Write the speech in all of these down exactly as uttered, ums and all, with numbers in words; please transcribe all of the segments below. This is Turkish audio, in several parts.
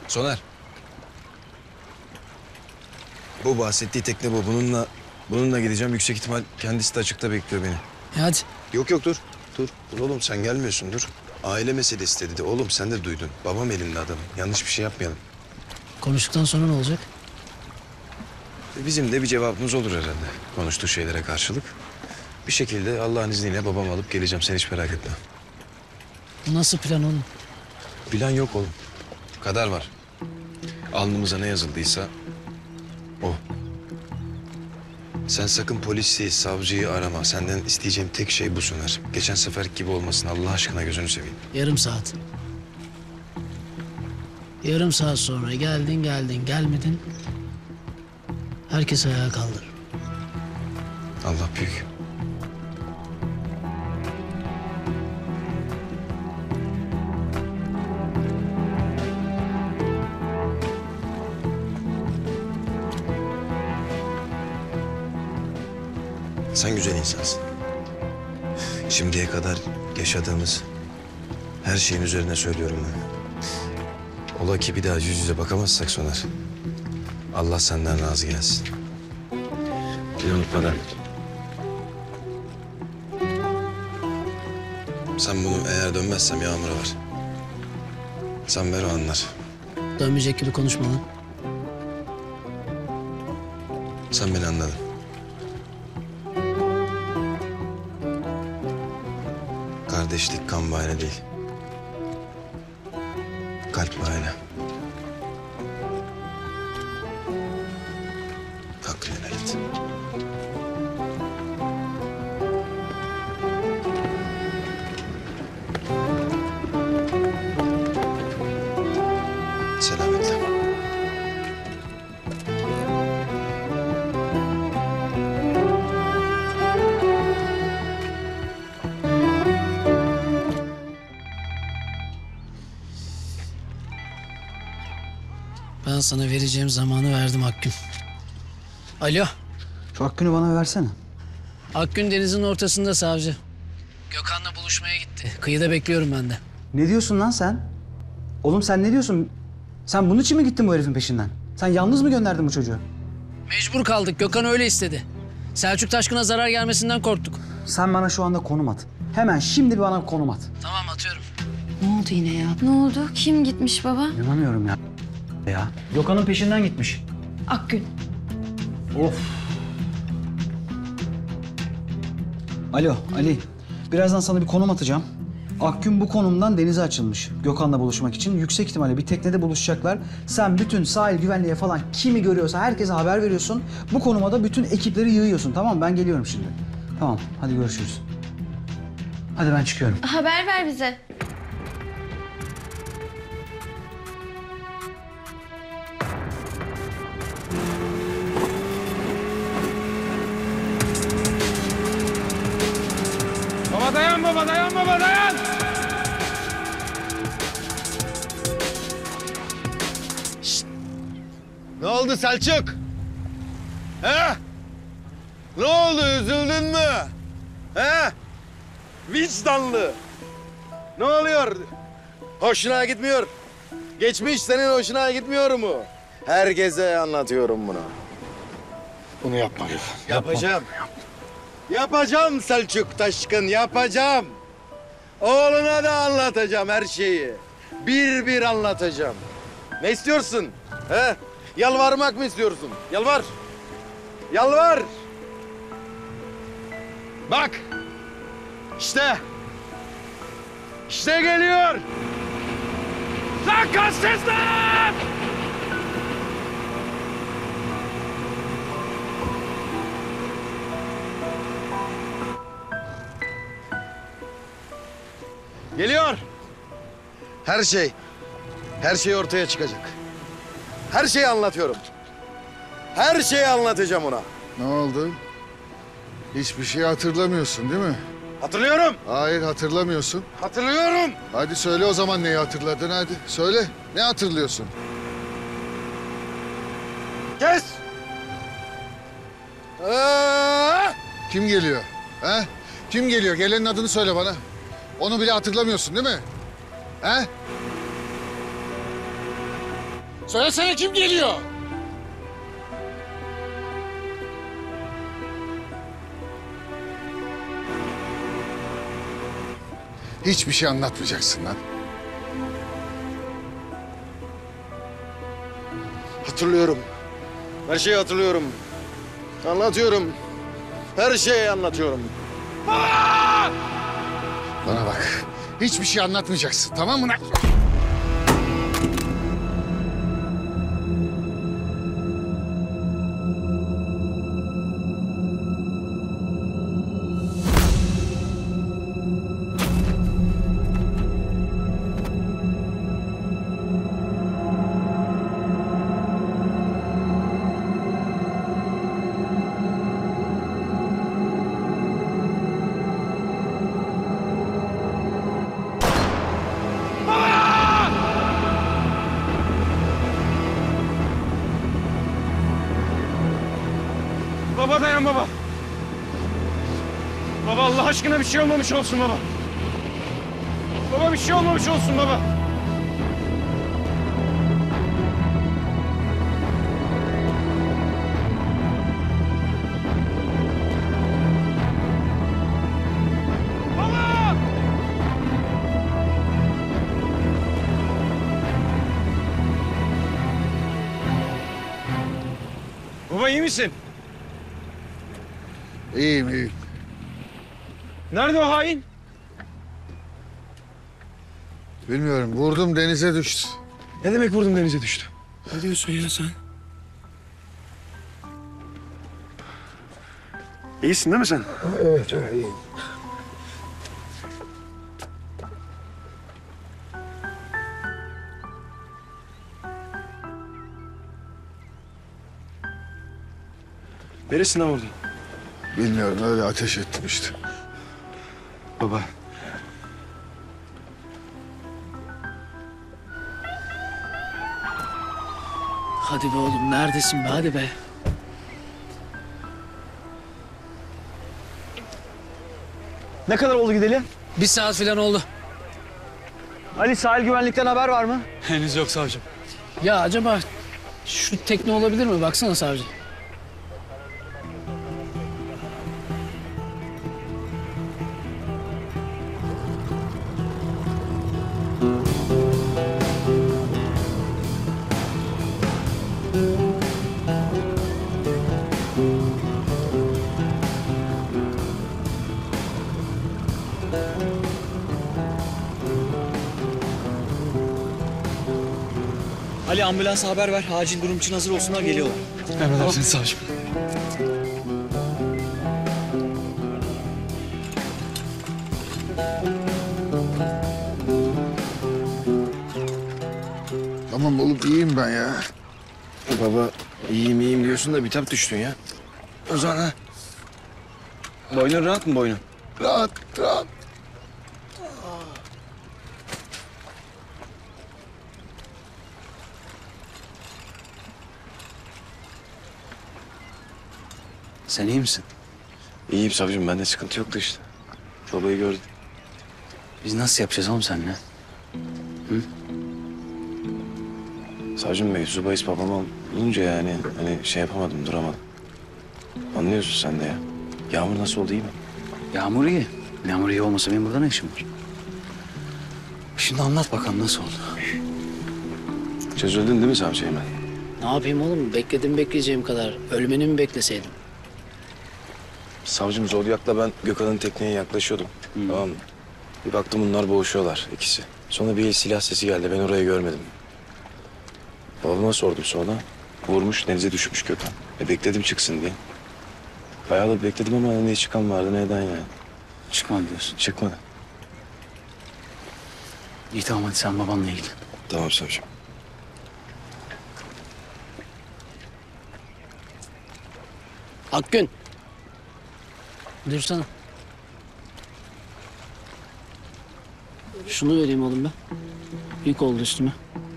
Soner. Bu bahsettiği tekne bu. Bununla bununla gideceğim. Yüksek ihtimal kendisi de açıkta bekliyor beni. E hadi. Yok yok dur. Dur. Dur oğlum sen gelmiyorsun dur. Aile meselesi dedi. Oğlum sen de duydun. Babam elinde adamın. Yanlış bir şey yapmayalım. Konuştuktan sonra ne olacak? Bizim de bir cevabımız olur herhalde. Konuştuğu şeylere karşılık. Bir şekilde Allah'ın izniyle babamı alıp geleceğim. Sen hiç merak etme. Bu nasıl plan oğlum? Plan yok oğlum. Kader var. Alnımıza ne yazıldıysa o. Sen sakın polisi, savcıyı arama. Senden isteyeceğim tek şey bu Soner. Geçen sefer gibi olmasın. Allah aşkına gözünü seveyim. Yarım saat. Yarım saat sonra geldin geldin gelmedin. Herkes ayağa kaldır. Allah büyük. Sen güzel insansın. Şimdiye kadar yaşadığımız her şeyin üzerine söylüyorum ben. Ola ki bir daha yüz yüze bakamazsak Soner. Allah senden razı gelsin. Bir unutmadan. Sen bunu eğer dönmezsem Yağmur'a ver. Sen ver o anlar. Dönmeyecek gibi konuşma lan. Sen beni anladın. Kardeşlik kan bağıyla değil. Kalp bağıyla. Hakkını helal et. Selametle. Ben sana vereceğim zamanı verdim Akgün. Alo. Şu Akgün'ü bana versene. Akgün denizin ortasında savcı. Gökhan'la buluşmaya gitti. Kıyıda bekliyorum ben de. Ne diyorsun lan sen? Oğlum sen ne diyorsun? Sen bunun için mi gittin bu herifin peşinden? Sen yalnız mı gönderdin bu çocuğu? Mecbur kaldık. Gökhan öyle istedi. Selçuk Taşkın'a zarar gelmesinden korktuk. Sen bana şu anda konum at. Hemen şimdi bir bana konum at. Tamam atıyorum. Ne oldu yine ya? Ne oldu? Kim gitmiş baba? İnanamıyorum ya. Ya. Gökhan'ın peşinden gitmiş. Akgün. Of. Alo Ali. Birazdan sana bir konum atacağım. Akgün bu konumdan denize açılmış. Gökhan'la buluşmak için. Yüksek ihtimalle bir teknede buluşacaklar. Sen bütün sahil güvenliğe falan kimi görüyorsa herkese haber veriyorsun. Bu konuma da bütün ekipleri yığıyorsun. Tamam mı? Ben geliyorum şimdi. Tamam. Hadi görüşürüz. Hadi ben çıkıyorum. Haber ver bize. Baba dayan baba, dayan baba, dayan! Şşt! Ne oldu Selçuk? He? Ne oldu, üzüldün mü? He? Vicdanlı. Ne oluyor? Hoşuna gitmiyor. Geçmiş senin hoşuna gitmiyor mu? Herkese anlatıyorum bunu. Bunu yapma Gökhan. Yapacağım. Yapacağım Selçuk Taşkın, yapacağım. Oğluna da anlatacağım her şeyi. Bir bir anlatacağım. Ne istiyorsun? He? Yalvarmak mı istiyorsun? Yalvar. Yalvar. Bak. İşte. İşte geliyor. Lan kaç sesler! Geliyor. Her şey, her şey ortaya çıkacak. Her şeyi anlatıyorum. Her şeyi anlatacağım ona. Ne oldu? Hiçbir şey hatırlamıyorsun değil mi? Hatırlıyorum. Hayır hatırlamıyorsun. Hatırlıyorum. Hadi söyle o zaman neyi hatırladın hadi. Söyle. Ne hatırlıyorsun? Kes. Aa! Kim geliyor? He? Kim geliyor? Gelenin adını söyle bana. Onu bile hatırlamıyorsun değil mi? He? Söylesene kim geliyor? Hiçbir şey anlatmayacaksın lan. Hatırlıyorum. Her şeyi hatırlıyorum. Anlatıyorum. Her şeyi anlatıyorum. Bana bak. Hiçbir şey anlatmayacaksın, tamam mı lan? Baba dayan baba. Baba Allah aşkına bir şey olmamış olsun baba. Baba bir şey olmamış olsun baba. Baba! Baba iyi misin? İyiyim, iyiyim. Nerede o hain? Bilmiyorum, vurdum denize düştü. Ne demek vurdum denize düştü? Ne diyorsun ya sen? İyisin değil mi sen? Evet, evet, iyiyim. Neresinden vurdun? Bilmiyorum, öyle ateş ettim işte. Baba. Hadi be oğlum neredesin be hadi be. Ne kadar oldu gidelim? Bir saat falan oldu. Ali sahil güvenlikten haber var mı? Henüz yok savcım. Ya acaba şu tekne olabilir mi? Baksana savcı. Ali ambulansa haber ver. Acil durum için hazır olsunlar, geliyorlar. Emredersiniz savcım. Tamam oğlum, iyiyim ben ya. Baba iyiyim iyiyim diyorsun da bitap düştün ya. O zaman ha. Boynun rahat mı boynun? Rahat, rahat. Sen iyi misin? İyiyim savcım bende sıkıntı yoktu işte. Babayı gördüm. Biz nasıl yapacağız oğlum seninle? Savcım mevzu bahis babama olunca yani hani şey yapamadım duramadım. Anlıyorsun sen de ya. Yağmur nasıl oldu iyi mi? Yağmur iyi. Yağmur iyi olmasa benim burada ne işim var? Şimdi anlat bakalım nasıl oldu? Çözüldün değil mi savcı hemen? Ne yapayım oğlum? Bekledim bekleyeceğim kadar. Ölmeni mi bekleseydim? Savcım Zodyak'la ben Gökhan'ın tekneye yaklaşıyordum. Tamam mı? Bir baktım bunlar boğuşuyorlar ikisi. Sonra bir el silah sesi geldi. Ben orayı görmedim. Babama sordum sonra. Vurmuş denize düşmüş Gökhan. E bekledim çıksın diye. Bayağı da bekledim ama ne çıkan vardı neden yani. Çıkmam diyorsun. Çıkmadı. İyi tamam hadi sen babanla ilgilen. Tamam savcım. Akgün. Dursana. Şunu vereyim oğlum ben. Yük oldu üstüme.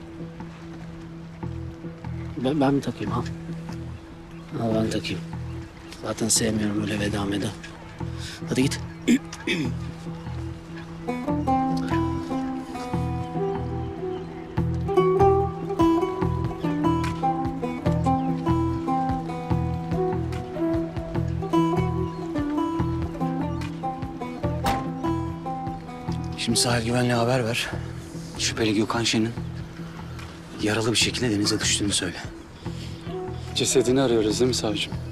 Ben, ben mi takayım al? Al ben takayım. Zaten sevmiyorum öyle veda meda. Hadi git. Şimdi sahil güvenliğe haber ver. Şüpheli Gökhan Şen'in yaralı bir şekilde denize düştüğünü söyle. Cesedini arıyoruz değil mi savcım?